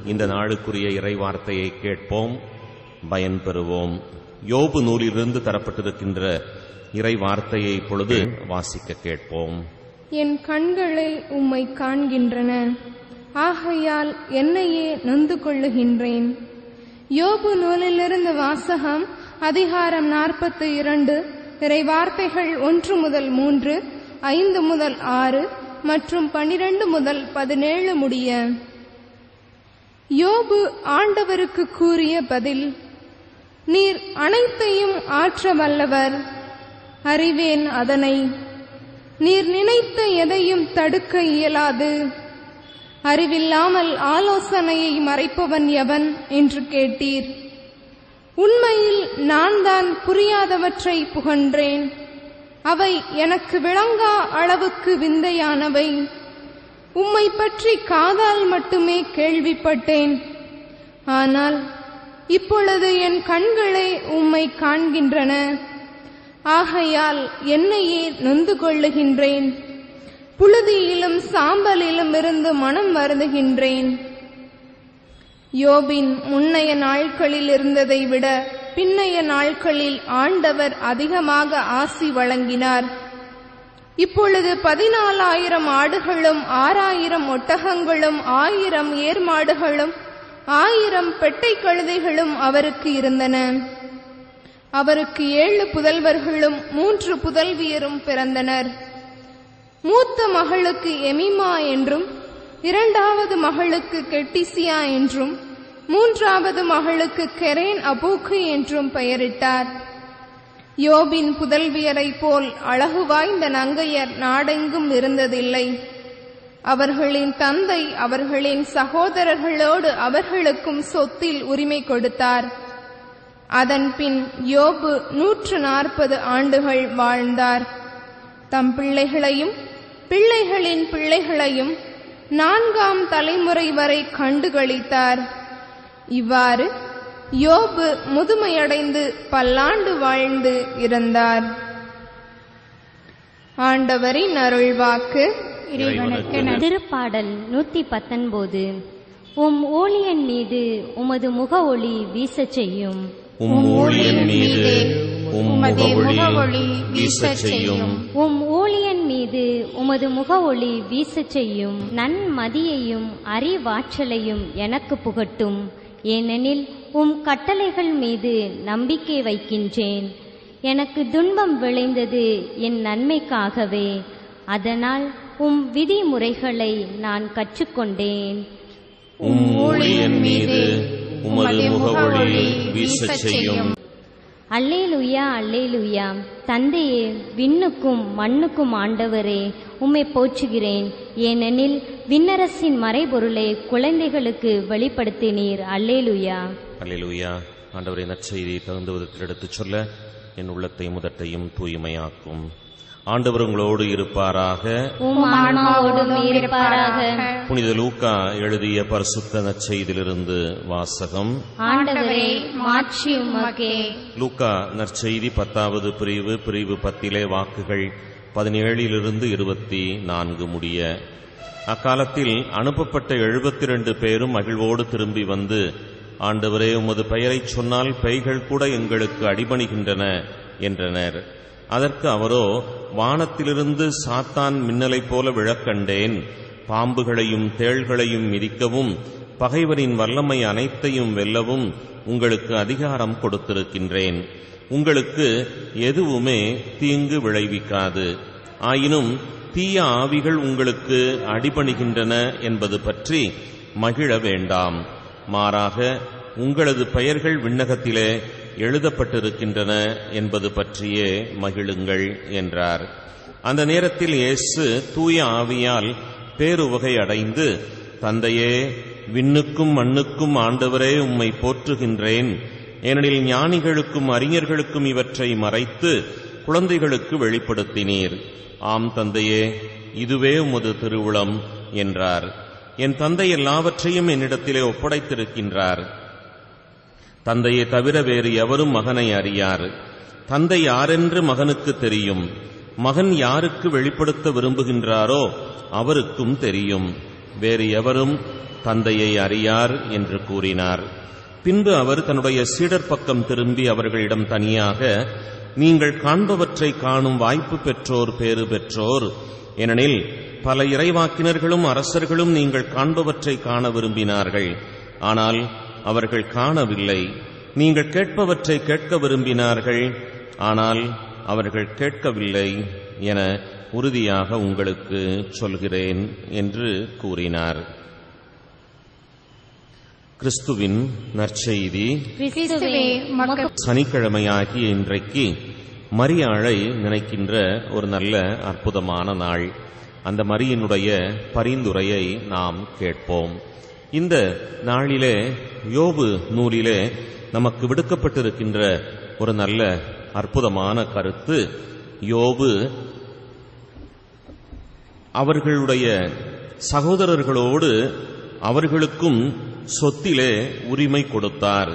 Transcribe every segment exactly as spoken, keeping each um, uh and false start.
இந்த நாளுக்குரிய இறைவார்த்தையை கேட்போம், பயன்பெறுவோம். யோபு நூலிலிருந்து தரப்பட்டிருக்கின்ற இறைவார்த்தையை பொழுது வாசிக்க கேட்போம். என் கண்களை உம்மை காண்கின்றன, ஆகையால் என்னையே நொந்து கொள்ளுகின்றேன். யோபு நூலிலிருந்து வாசகம். அதிகாரம் நாற்பத்தி இரண்டு. இறைவார்த்தைகள் ஒன்று முதல் மூன்று, ஐந்து முதல் ஆறு மற்றும் பனிரெண்டு முதல் பதினேழு முடிய. யோபு ஆண்டவருக்கு கூறிய பதில். நீர் அனைத்தையும் ஆற்ற வல்லவர், அறிவேன் அதனை. நீர் நினைத்த எதையும் தடுக்க இயலாது. அறிவில்லாமல் ஆலோசனையை மறைப்பவன் எவன் என்று கேட்டீர். உண்மையில் நான் தான் புரியாதவற்றை புகன்றேன். அவை எனக்கு விளங்கா அளவுக்கு விந்தையானவை. உம்மை பற்றி காதால் மட்டுமே கேள்விப்பட்டேன். ஆனால் இப்பொழுது என் கண்களே உம்மை காண்கின்றன. ஆகையால் என்னையே நொந்து கொள்ளுகின்றேன். புழுதியிலும் சாம்பலிலும் இருந்து மனம் வருந்துகின்றேன். யோபின் முன்னைய நாட்களில் இருந்ததை விட பின்னைய நாட்களில் ஆண்டவர் அதிகமாக ஆசி வழங்கினார். இப்பொழுது பதினாலாயிரம் ஆடுகளும் ஆறாயிரம் ஒட்டகங்களும் ஆயிரம் ஏர்மாடுகளும் ஆயிரம் பெட்டை கழுதைகளும் அவருக்கு இருந்தன. அவருக்கு ஏழு புதல்வர்களும் மூன்று புதல்வியரும் பிறந்தனர். மூத்த மகளுக்கு எமிமா என்றும், இரண்டாவது மகளுக்கு கெட்டிசியா என்றும், மூன்றாவது மகளுக்கு கெரேன் அபூக்கு என்றும் பெயரிட்டார். யோபின் புதல்வியரை போல் அழகு வாய்ந்த நங்கையர் நாடெங்கும் இருந்ததில்லை. அவர்களின் தந்தை அவர்களின் சகோதரர்களோடு அவர்களுக்கும் சொத்தில் உரிமை கொடுத்தார். அதன் பின் யோபு நூற்று நாற்பது ஆண்டுகள் வாழ்ந்தார். தம் பிள்ளைகளையும் பிள்ளைகளின் பிள்ளைகளையும் நான்காம் தலைமுறை வரை கண்டுகளித்தார். இவ்வாறு யோபு முதுமையடைந்து பல்லாண்டு வாழ்ந்து இறந்தார். ஆண்டவரின் அருள்வாக்கு. திருப்பாடல் நூத்தி பத்தொன்பது. உம் ஊழியன் மீது உமது முக ஒளி வீசச் செய்யும். உம் ஊழியன் மீது உமது முகவொளி வீசச் செய்யும். உம் ஊழியன் மீது உமது முக ஒளி வீசச் செய்யும். நன்மதியையும் அறிவாற்றலையும் எனக்கு புகட்டும். ஏனெனில் உம் கட்டளைகள் மீது நம்பிக்கை வைக்கின்றேன். எனக்கு துன்பம் விளைந்தது என் நன்மைக்காகவே. அதனால் உம் விதிமுறைகளை நான் கற்றுக்கொண்டேன். உம் ஊழியன் மீது உமது முகவொளி வீசச் செய்யும். அல்லேலுயா, அல்லேலுயா. தந்தையே, விண்ணுக்கும் மண்ணுக்கும் ஆண்டவரே, உம்மை போற்றுகிறேன். ஏனெனில் விண்ணரசின் மறைபொருளை குழந்தைகளுக்கு வெளிப்படுத்தினீர். அல்லேலுயா, அல்லேலுயா. ஆண்டவரை நற்செய்தியை தகுந்த விதத்தில் எடுத்துச் சொல்ல என் உள்ளத்தை முதட்டையும் தூய்மையாக்கும். ஆண்டவர் உங்களோடு இருப்பாராக. உம் ஆன்மாவோடும் இருப்பாராக. புனித லூக்கா எழுதிய பரிசுத்த நற்செய்தியிலிருந்து வாசகம். ஆண்டவரே, மாட்சி உமக்கே. லூக்கா நற்செய்தி பத்தாவது பிரிவு பிரிவு பத்திலே வாக்குகள் பதினேழிலிருந்து இருபத்தி நான்கு முடிய. அக்காலத்தில் அனுப்பப்பட்ட எழுபத்தி இரண்டு பேரும் மகிழ்வோடு திரும்பி வந்து, ஆண்டவரே, உமது பெயரைச் சொன்னால் பேய்கள் கூட எங்களுக்கு அடிபணிகின்றன என்றனர். அதற்கு அவரோ, வானத்திலிருந்து சாத்தான் மின்னலைப் போல விழக்கண்டேன். பாம்புகளையும் தேள்களையும் மிதிக்கவும் பகைவரின் வல்லமை அனைத்தையும் வெல்லவும் உங்களுக்கு அதிகாரம் கொடுத்திருக்கின்றேன். உங்களுக்கு எதுவுமே தீங்கு விளைவிக்காது. ஆயினும் தீய ஆவிகள் உங்களுக்கு அடிபணிகின்றன என்பது பற்றி மகிழ வேண்டாம். மாறாக உங்களது பெயர்கள் விண்ணகத்திலே எழுதப்பட்டிருக்கின்றன என்பது பற்றியே மகிழுங்கள் என்றார். அந்த நேரத்தில் இயேசு தூய ஆவியால் பேருவகை அடைந்து, தந்தையே, விண்ணுக்கும் மண்ணுக்கும் ஆண்டவரே, உம்மை போற்றுகின்றேன். ஏனெனில் ஞானிகளுக்கும் அறிஞர்களுக்கும் இவற்றை மறைத்து குழந்தைகளுக்கு வெளிப்படுத்தினீர். ஆம் தந்தையே, இதுவே உமது திருவுளம் என்றார். என் தந்தை எல்லாவற்றையும் என்னிடத்திலே ஒப்படைத்திருக்கின்றார். தந்தையை தவிர வேறு எவரும் மகனை அறியார். தந்தை யாரென்று மகனுக்கு தெரியும். மகன் யாருக்கு வெளிப்படுத்த விரும்புகின்றாரோ அவருக்கும் தெரியும். வேறு எவரும் தந்தையை அறியார் என்று கூறினார். பின்பு அவர் தன்னுடைய சீடர் பக்கம் திரும்பி அவர்களிடம் தனியாக, நீங்கள் காண்பவற்றை காணும் வாய்ப்பு பெற்றோர் பேறு பெற்றோர். ஏனெனில் பல இறைவாக்கினர்களும் அரசர்களும் நீங்கள் காண்பவற்றை காண விரும்பினார்கள், ஆனால் அவர்கள் காணவில்லை. நீங்கள் கேட்பவற்றை கேட்க விரும்பினார்கள், ஆனால் அவர்கள் கேட்கவில்லை என உறுதியாக உங்களுக்கு சொல்கிறேன் என்று கூறினார். கிறிஸ்துவின் நற்செய்தி. கிறிஸ்துவே உமக்கு சனிக்கிழமையாகிய இன்றைக்கு மரியாளை நினைக்கின்ற ஒரு நல்ல அற்புதமான நாள். அந்த மரியினுடைய பரிந்துரையை நாம் கேட்போம். இந்த நாளிலே யோபு நூலிலே நமக்கு விடுக்கப்பட்டிருக்கின்ற ஒரு நல்ல அற்புதமான கருத்து, யோபு அவர்களுடைய சகோதரர்களோடு அவர்களுக்கும் சொத்திலே உரிமை கொடுத்தார்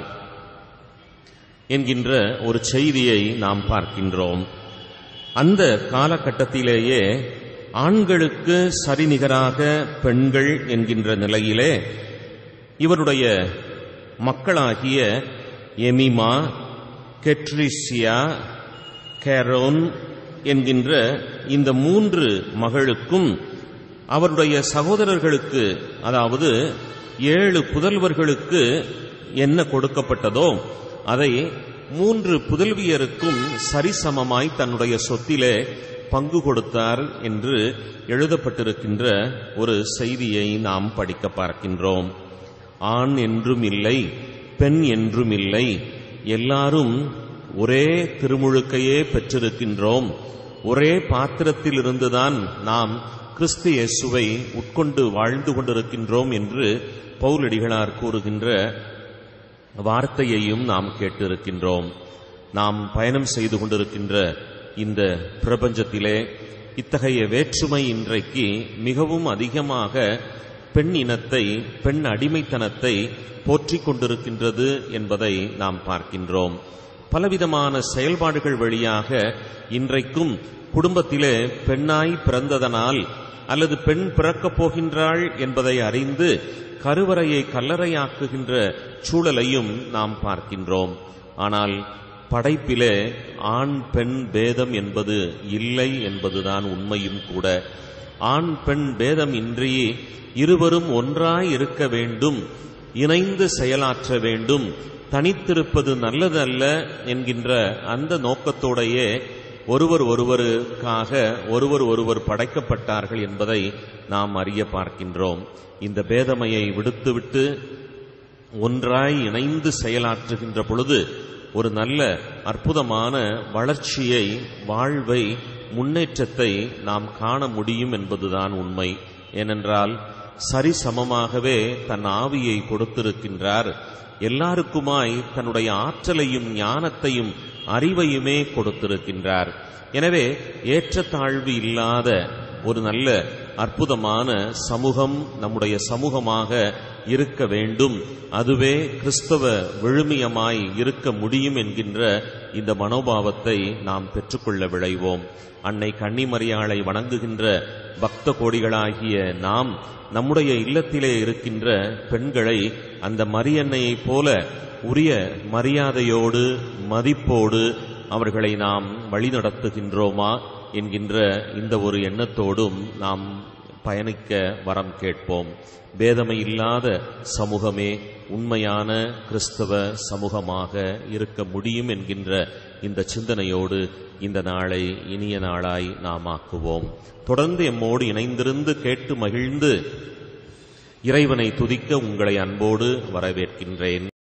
என்கின்ற ஒரு செய்தியை நாம் பார்க்கின்றோம். அந்த காலகட்டத்திலேயே ஆண்களுக்கு சரிநிகராக பெண்கள் என்கின்ற நிலையிலே இவருடைய மக்களாகிய எமிமா, கெட்ரிசியா, கேரோன் என்கின்ற இந்த மூன்று மகளுக்கும் அவருடைய சகோதரர்களுக்கு, அதாவது ஏழு புதல்வர்களுக்கு என்ன கொடுக்கப்பட்டதோ அதை மூன்று புதல்வியருக்கும் சரிசமமாய் தன்னுடைய சொத்திலே பங்கு கொடுத்தார் என்று எழுதப்பட்டிருக்கின்ற ஒரு செய்தியை நாம் படிக்க பார்க்கின்றோம். ஆண் என்றும் இல்லை, பெண் என்றும் இல்லை, எல்லாரும் ஒரே திருமுழுக்கையே பெற்றிருக்கின்றோம். ஒரே பாத்திரத்திலிருந்துதான் நாம் கிறிஸ்து இயேசுவை உட்கொண்டு வாழ்ந்து கொண்டிருக்கின்றோம் என்று பவுலடிகளார் கூறுகின்ற வார்த்தையையும் நாம் கேட்டிருக்கின்றோம். நாம் பயணம் செய்து கொண்டிருக்கின்ற இந்த பிரபஞ்சத்திலே இத்தகைய வேற்றுமை இன்றைக்கு மிகவும் அதிகமாக பெண் இனத்தை, பெண் அடிமைத்தனத்தை போற்றிக் கொண்டிருக்கின்றது என்பதை நாம் பார்க்கின்றோம். பலவிதமான செயல்பாடுகள் வழியாக இன்றைக்கும் குடும்பத்திலே பெண்ணாய் பிறந்ததனால் அல்லது பெண் பிறக்கப் போகின்றாள் என்பதை அறிந்து கருவறையை கல்லறையாக்குகின்ற சூழலையும் நாம் பார்க்கின்றோம். ஆனால் படைப்பிலே ஆண் பெண் பேதம் என்பது இல்லை என்பதுதான் உண்மையும் கூட. ஆண் பெண் பேதம் இன்றி இருவரும் ஒன்றாய் இருக்க வேண்டும், இணைந்து செயலாற்ற வேண்டும், தனித்திருப்பது நல்லதல்ல என்கின்ற அந்த நோக்கத்தோடையே ஒருவர் ஒருவருக்காக ஒருவர் ஒருவர் படைக்கப்பட்டார்கள் என்பதை நாம் அறிய பார்க்கின்றோம். இந்த பேதமையை விடுத்துவிட்டு ஒன்றாய் இணைந்து செயலாற்றுகின்ற பொழுது ஒரு நல்ல அற்புதமான வளர்ச்சியை, வாழ்வை, முன்னேற்றத்தை நாம் காண முடியும் என்பதுதான் உண்மை. ஏனென்றால் சரிசமமாகவே தன் ஆவியை கொடுத்திருக்கின்றார். எல்லாருக்குமாய் தன்னுடைய ஆற்றலையும் ஞானத்தையும் அறிவையுமே கொடுத்திருக்கின்றார். எனவே ஏற்றத்தாழ்வு இல்லாத ஒரு நல்ல அற்புதமான சமூகம் நம்முடைய சமூகமாக இருக்க வேண்டும். அதுவே கிறிஸ்தவ விழுமியமாய் இருக்க முடியும் என்கின்ற இந்த மனோபாவத்தை நாம் பெற்றுக்கொள்ள விளைவோம். அன்னை கன்னிமரியாளை வணங்குகின்ற பக்த கோடிகளாகிய நாம் நம்முடைய இல்லத்திலே இருக்கின்ற பெண்களை அந்த மரியன்னையைப் போல உரிய மரியாதையோடு, மதிப்போடு அவர்களை நாம் வழிநடத்துகின்றோமா என்கின்ற இந்த ஒரு எண்ணத்தோடும் நாம் பயணிக்க வரம் கேட்போம். பேதமை இல்லாத சமூகமே உண்மையான கிறிஸ்தவ சமூகமாக இருக்க முடியும் என்கின்ற இந்த சிந்தனையோடு இந்த நாளை இனிய நாளாய் நாம் ஆக்குவோம். தொடர்ந்து எம்மோடு இணைந்திருந்து கேட்டு மகிழ்ந்து இறைவனை துதிக்க உங்களை அன்போடு வரவேற்கின்றேன்.